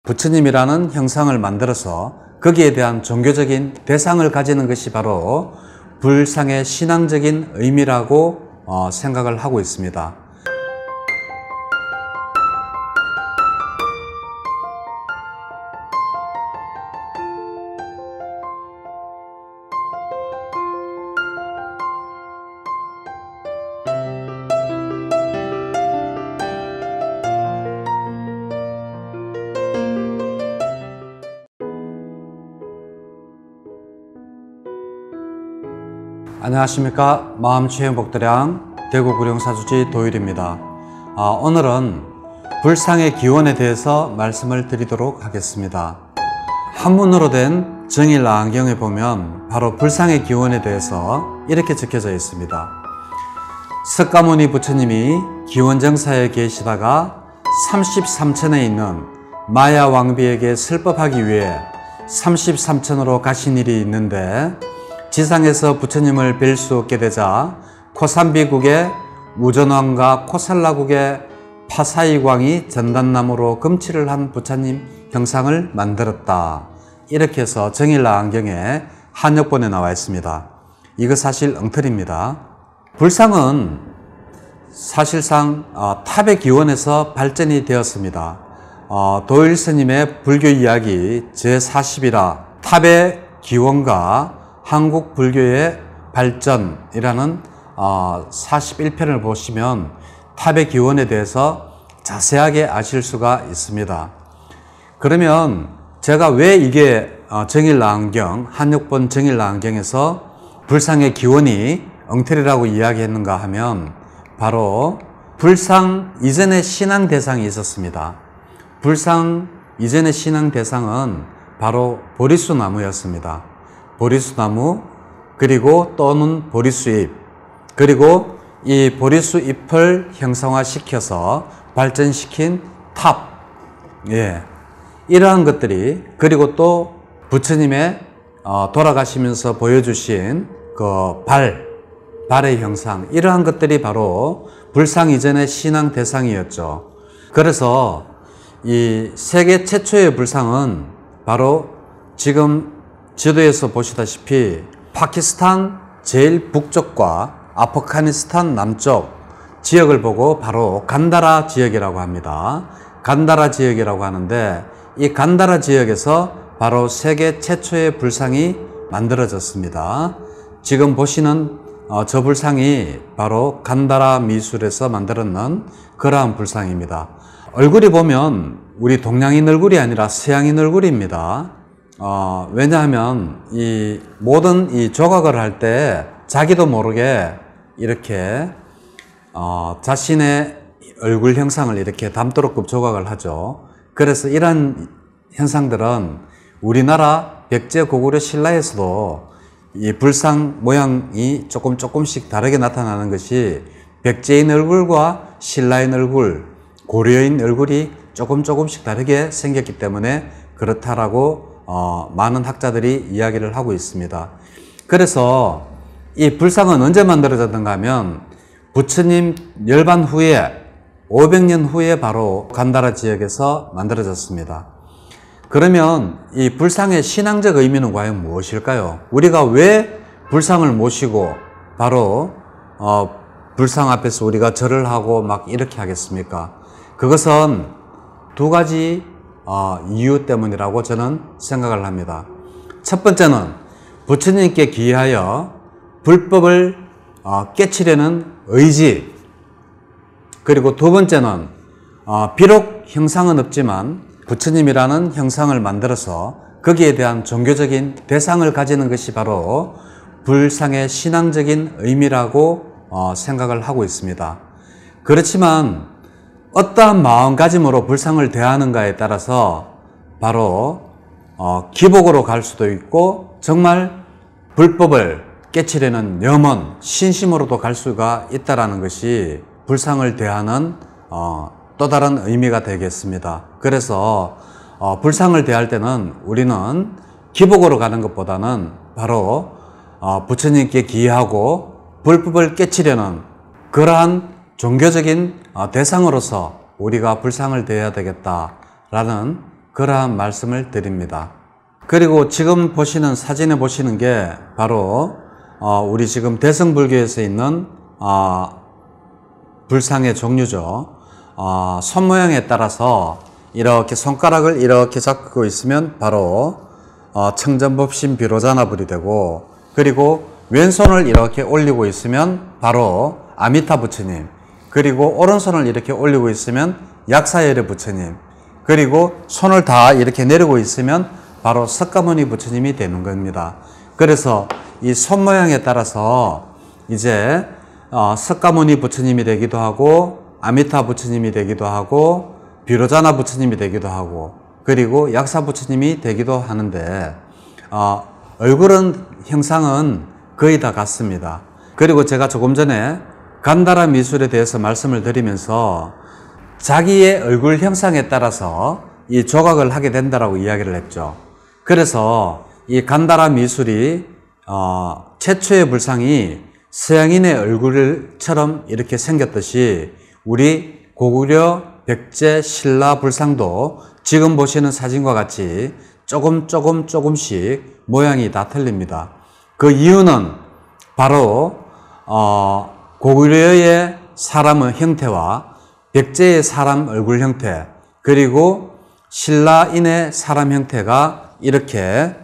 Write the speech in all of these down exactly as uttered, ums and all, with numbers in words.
부처님이라는 형상을 만들어서 거기에 대한 종교적인 대상을 가지는 것이 바로 불상의 신앙적인 의미라고 어, 생각을 하고 있습니다. 안녕하십니까. 마음체험복도량 대구 구룡사주지 도율입니다. 아, 오늘은 불상의 기원에 대해서 말씀을 드리도록 하겠습니다. 한문으로 된 정일안경에 보면 바로 불상의 기원에 대해서 이렇게 적혀져 있습니다. 석가모니 부처님이 기원정사에 계시다가 삼십삼천에 있는 마야 왕비에게 슬법하기 위해 삼십삼천으로 가신 일이 있는데, 지상에서 부처님을 뵐 수 없게 되자 코산비국의 우전왕과 코살라국의 파사이광이 전단나무로 금칠을 한 부처님 형상을 만들었다. 이렇게 해서 정일안경에 한역본에 나와 있습니다. 이거 사실 엉터리입니다. 불상은 사실상 어, 탑의 기원에서 발전이 되었습니다. 어, 도일 스님의 불교 이야기 제사십이라 탑의 기원과 한국 불교의 발전이라는 어, 사십일 편을 보시면 탑의 기원에 대해서 자세하게 아실 수가 있습니다. 그러면 제가 왜 이게 어, 정일안경, 한역본 정일안경에서 불상의 기원이 엉터리라고 이야기했는가 하면, 바로 불상 이전의 신앙 대상이 있었습니다. 불상 이전의 신앙 대상은 바로 보리수나무였습니다. 보리수나무, 그리고 또는 보리수잎, 그리고 이 보리수잎을 형상화시켜서 발전시킨 탑, 예, 이러한 것들이, 그리고 또 부처님의 어, 돌아가시면서 보여주신 그 발, 발의 형상, 이러한 것들이 바로 불상 이전의 신앙 대상이었죠. 그래서 이 세계 최초의 불상은 바로 지금 지도에서 보시다시피 파키스탄 제일 북쪽과 아프가니스탄 남쪽 지역을 보고 바로 간다라 지역이라고 합니다. 간다라 지역이라고 하는데, 이 간다라 지역에서 바로 세계 최초의 불상이 만들어졌습니다. 지금 보시는 어, 저 불상이 바로 간다라 미술에서 만들어낸 그러한 불상입니다. 얼굴이 보면 우리 동양인 얼굴이 아니라 서양인 얼굴입니다. 어, 왜냐하면 이 모든 이 조각을 할 때 자기도 모르게 이렇게 어, 자신의 얼굴 형상을 이렇게 담도록 조각을 하죠. 그래서 이런 현상들은 우리나라 백제 고구려 신라에서도 이 불상 모양이 조금 조금씩 다르게 나타나는 것이 백제인 얼굴과 신라인 얼굴, 고려인 얼굴이 조금 조금씩 다르게 생겼기 때문에 그렇다라고 어, 많은 학자들이 이야기를 하고 있습니다. 그래서 이 불상은 언제 만들어졌는가 하면 부처님 열반 후에 오백 년 후에 바로 간다라 지역에서 만들어졌습니다. 그러면 이 불상의 신앙적 의미는 과연 무엇일까요? 우리가 왜 불상을 모시고 바로 어, 불상 앞에서 우리가 절을 하고 막 이렇게 하겠습니까? 그것은 두 가지 어, 이유 때문이라고 저는 생각을 합니다. 첫 번째는 부처님께 기하여 불법을 어, 깨치려는 의지, 그리고 두 번째는 어, 비록 형상은 없지만 부처님이라는 형상을 만들어서 거기에 대한 종교적인 대상을 가지는 것이 바로 불상의 신앙적인 의미라고 어, 생각을 하고 있습니다. 그렇지만 어떠한 마음가짐으로 불상을 대하는가에 따라서 바로 어, 기복으로 갈 수도 있고, 정말 불법을 깨치려는 염원, 신심으로도 갈 수가 있다는 것이 불상을 대하는 어, 또 다른 의미가 되겠습니다. 그래서 어, 불상을 대할 때는 우리는 기복으로 가는 것보다는 바로 어, 부처님께 기하고 불법을 깨치려는 그러한 종교적인 어, 대상으로서 우리가 불상을 대해야 되겠다라는 그러한 말씀을 드립니다. 그리고 지금 보시는 사진에 보시는 게 바로 어, 우리 지금 대승불교에서 있는 어, 불상의 종류죠. 어, 손 모양에 따라서 이렇게 손가락을 이렇게 잡고 있으면 바로 어, 청전법신 비로자나불이 되고, 그리고 왼손을 이렇게 올리고 있으면 바로 아미타 부처님, 그리고 오른손을 이렇게 올리고 있으면 약사열의 부처님, 그리고 손을 다 이렇게 내리고 있으면 바로 석가모니 부처님이 되는 겁니다. 그래서 이 손 모양에 따라서 이제 어, 석가모니 부처님이 되기도 하고, 아미타 부처님이 되기도 하고, 비로자나 부처님이 되기도 하고, 그리고 약사 부처님이 되기도 하는데 어, 얼굴은 형상은 거의 다 같습니다. 그리고 제가 조금 전에 간다라 미술에 대해서 말씀을 드리면서 자기의 얼굴 형상에 따라서 이 조각을 하게 된다라고 이야기를 했죠. 그래서 이 간다라 미술이 어, 최초의 불상이 서양인의 얼굴처럼 이렇게 생겼듯이 우리 고구려 백제 신라 불상도 지금 보시는 사진과 같이 조금 조금 조금씩 모양이 다 틀립니다. 그 이유는 바로 어, 고구려의 사람의 형태와 백제의 사람 얼굴 형태, 그리고 신라인의 사람 형태가 이렇게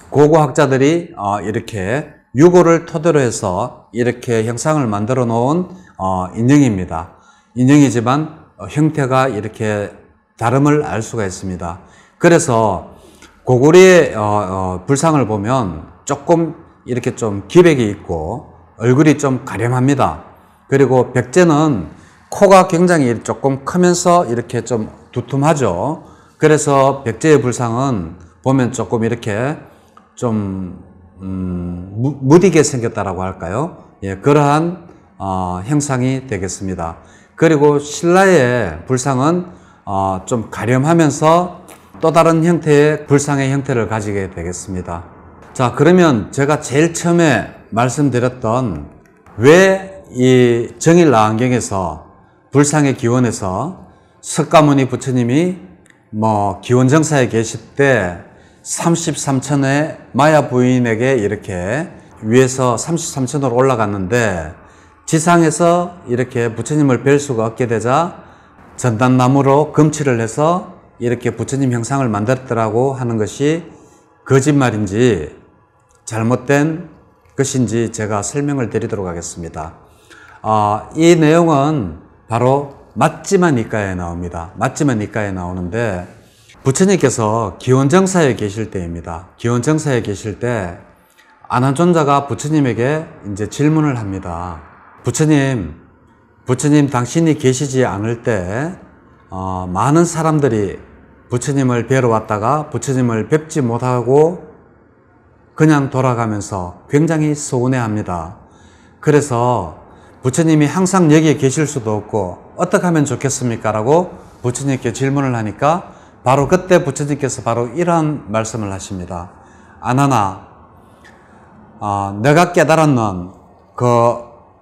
고고학자들이 어, 이렇게 유고를 토대로 해서 이렇게 형상을 만들어 놓은 어, 인형입니다. 인형이지만 어, 형태가 이렇게 다름을 알 수가 있습니다. 그래서 고구려의 어, 어, 불상을 보면 조금 이렇게 좀 기백이 있고 얼굴이 좀 가렴합니다. 그리고 백제는 코가 굉장히 조금 크면서 이렇게 좀 두툼하죠. 그래서 백제의 불상은 보면 조금 이렇게 좀 음, 무, 무디게 생겼다라고 할까요? 예, 그러한 어, 형상이 되겠습니다. 그리고 신라의 불상은 어, 좀 가렴하면서 또 다른 형태의 불상의 형태를 가지게 되겠습니다. 자, 그러면 제가 제일 처음에 말씀드렸던 왜 이 정일라안경에서 불상의 기원에서 석가모니 부처님이 뭐 기원정사에 계실 때 삼십삼천의 마야 부인에게 이렇게 위에서 삼십삼천으로 올라갔는데 지상에서 이렇게 부처님을 뵐 수가 없게 되자 전단나무로 금칠을 해서 이렇게 부처님 형상을 만들었더라고 하는 것이 거짓말인지 잘못된 것인지 제가 설명을 드리도록 하겠습니다. 어, 이 내용은 바로 맞지마 니까에 나옵니다. 맞지마 니까에 나오는데 부처님께서 기원정사에 계실 때입니다. 기원정사에 계실 때 아난존자가 부처님에게 이제 질문을 합니다. 부처님, 부처님 당신이 계시지 않을 때 어, 많은 사람들이 부처님을 뵈러 왔다가 부처님을 뵙지 못하고 그냥 돌아가면서 굉장히 서운해합니다. 그래서 부처님이 항상 여기에 계실 수도 없고 어떻게 하면 좋겠습니까? 라고 부처님께 질문을 하니까 바로 그때 부처님께서 바로 이러한 말씀을 하십니다. 아나나, 어, 내가 깨달았는 그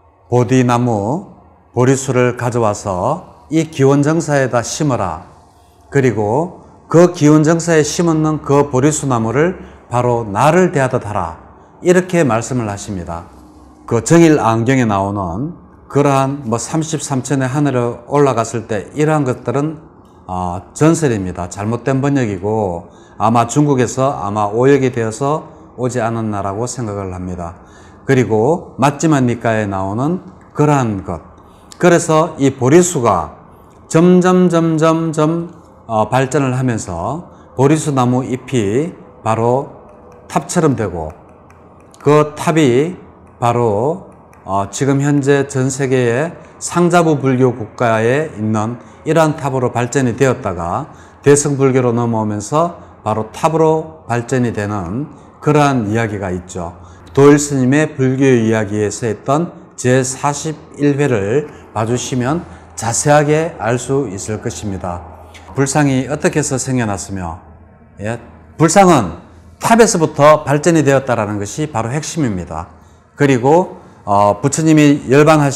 보디나무, 보리수를 가져와서 이 기원정사에다 심어라. 그리고 그 기원정사에 심었는 그 보리수 나무를 바로 나를 대하듯 하라. 이렇게 말씀을 하십니다. 그 정일안경에 나오는 그러한 뭐 삼십삼천의 하늘에 올라갔을 때 이러한 것들은 어, 전설입니다. 잘못된 번역이고 아마 중국에서 아마 오역이 되어서 오지 않았나라고 생각을 합니다. 그리고 맞지마 니까에 나오는 그러한 것. 그래서 이 보리수가 점점 점점 점 어, 발전을 하면서 보리수 나무 잎이 바로 탑처럼 되고 그 탑이 바로 어, 지금 현재 전 세계의 상자부 불교 국가에 있는 이러한 탑으로 발전이 되었다가 대승불교로 넘어오면서 바로 탑으로 발전이 되는 그러한 이야기가 있죠. 도일 스님의 불교 이야기에서 했던 제사십일 회를 봐주시면 자세하게 알 수 있을 것입니다. 불상이 어떻게 해서 생겨났으며, 예? 불상은 탑에서부터 발전이 되었다라는 것이 바로 핵심입니다. 그리고 어, 부처님이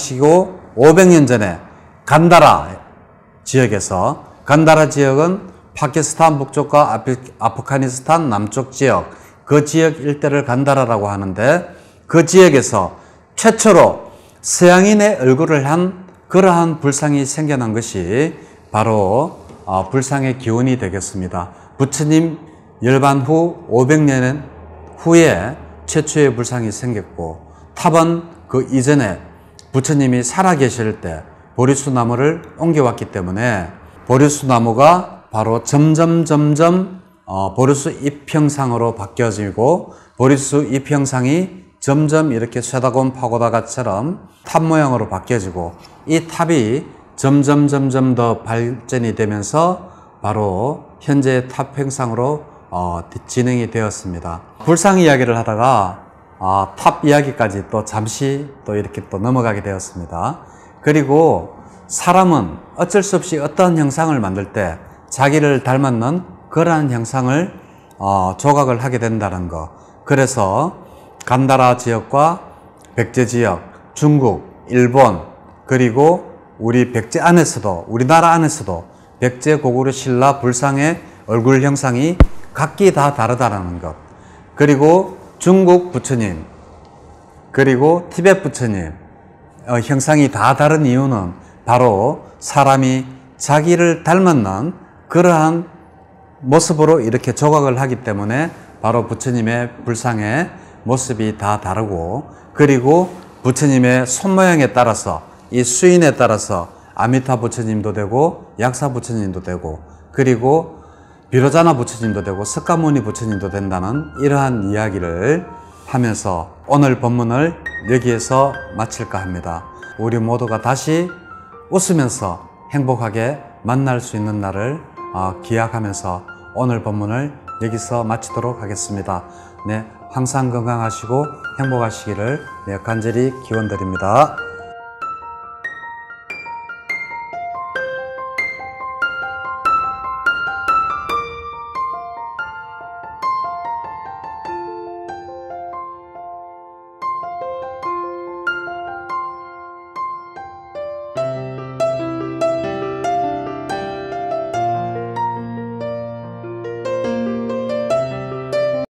열반하시고 오백 년 전에 간다라 지역에서, 간다라 지역은 파키스탄 북쪽과 아피, 아프가니스탄 남쪽 지역, 그 지역 일대를 간다라고 하는데, 그 지역에서 최초로 서양인의 얼굴을 한 그러한 불상이 생겨난 것이 바로 어, 불상의 기원이 되겠습니다. 부처님 열반 후 오백 년 후에 최초의 불상이 생겼고, 탑은 그 이전에 부처님이 살아계실 때 보리수 나무를 옮겨왔기 때문에 보리수 나무가 바로 점점 점점 어, 보리수 잎 형상으로 바뀌어지고, 보리수 잎 형상이 점점 이렇게 쇠다곤 파고다가처럼 탑 모양으로 바뀌어지고, 이 탑이 점점 점점 더 발전이 되면서 바로 현재의 탑 형상으로 어, 진행이 되었습니다. 불상 이야기를 하다가 어, 탑 이야기까지 또 잠시 또 이렇게 또 넘어가게 되었습니다. 그리고 사람은 어쩔 수 없이 어떤 형상을 만들 때 자기를 닮았는 그러한 형상을 어, 조각을 하게 된다는 거. 그래서 간다라 지역과 백제 지역, 중국, 일본, 그리고 우리 백제 안에서도, 우리나라 안에서도 백제 고구려 신라 불상의 얼굴 형상이 각기 다 다르다는 것. 그리고 중국 부처님, 그리고 티벳 부처님 어, 형상이 다 다른 이유는 바로 사람이 자기를 닮았는 그러한 모습으로 이렇게 조각을 하기 때문에 바로 부처님의 불상의 모습이 다 다르고, 그리고 부처님의 손모양에 따라서, 이 수인에 따라서 아미타 부처님도 되고 약사 부처님도 되고, 그리고 비로자나 부처님도 되고 석가모니 부처님도 된다는 이러한 이야기를 하면서 오늘 법문을 여기에서 마칠까 합니다. 우리 모두가 다시 웃으면서 행복하게 만날 수 있는 날을 기약하면서 오늘 법문을 여기서 마치도록 하겠습니다. 네, 항상 건강하시고 행복하시기를 간절히 기원드립니다.